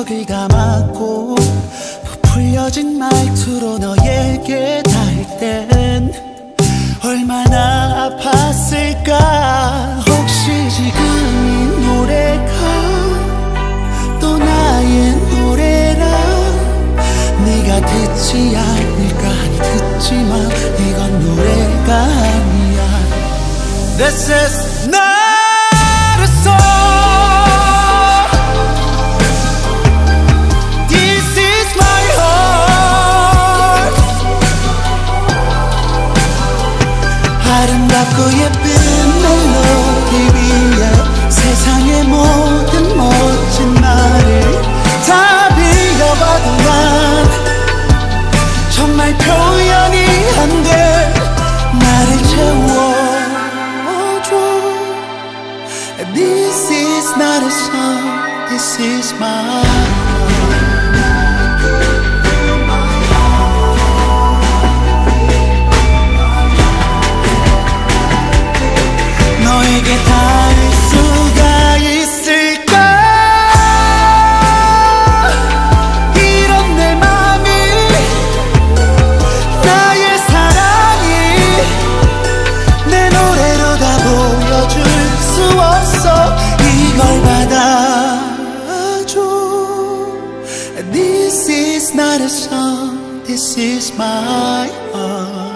기억을 감았고 부풀려진 말투로 너에게 닿을 땐 얼마나 아팠을까. 혹시 지금 이 노래가 또 나의 노래라 네가 듣지 않을까. 아니 듣지만 이건 노래가 아니야. This is not a song. This is my heart. 아름답고 예쁜 멜로디 위에 세상의 모든 멋진 말을 다 빌려봐도 난 정말 표현이 안 돼. 나를 채워. This is not a song, this is my 너에게 닿을 수가 있을까. 이런 내 맘이 나의 사랑이 내 노래로 다 보여줄 수 없어. 이걸 받아줘. This is not a song, this is my heart.